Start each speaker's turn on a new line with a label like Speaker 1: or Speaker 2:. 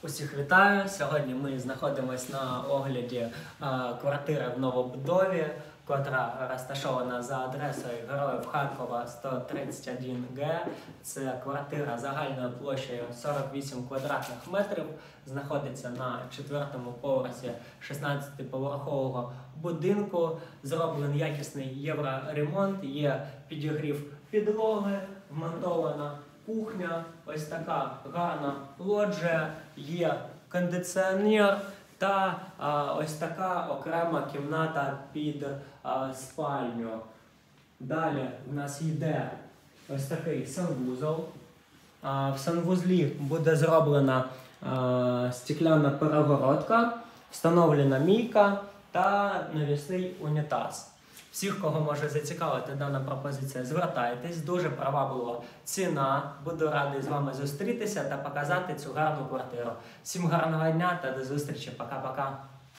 Speaker 1: Усіх вітаю! Сьогодні ми знаходимося на огляді квартири в новобудові, котра розташована за адресою Героїв Харкова 131Г. Це квартира загальною площею 48 квадратних метрів, знаходиться на 4-му поверсі 16-поверхового будинку. Зроблений якісний євроремонт, є підігрів підлоги, вмонтована кухня, ось така гарна лоджія, є кондиціонер та ось така окрема кімната під спальню. Далі в нас йде ось такий санвузол. В санвузлі буде зроблена стекляна перегородка, встановлена мийка та навісний унітаз. Всіх, кого може зацікавити дана пропозиція, звертайтесь. Дуже приваблива ціна. Буду радий з вами зустрітися та показати цю гарну квартиру. Всім гарного дня та до зустрічі. Пока-пока.